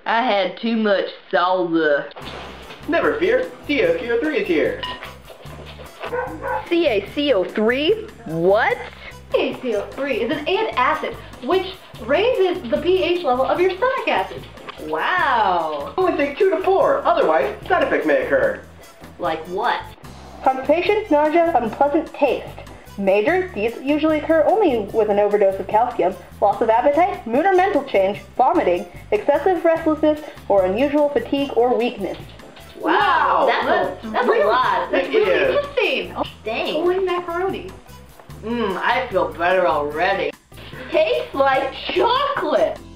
I had too much salsa. Never fear, CaCO3 is here. CaCO3? What? CaCO3 is an antacid, which raises the pH level of your stomach acid. Wow. Only take 2 to 4, otherwise side effects may occur. Like what? Constipation, nausea, unpleasant taste. Major, these usually occur only with an overdose of calcium, loss of appetite, mood or mental change, vomiting, excessive restlessness, or unusual fatigue or weakness. Wow, that's a lot. That's really interesting. Oh, Dang. holy macaroni. I feel better already. Tastes like chocolate.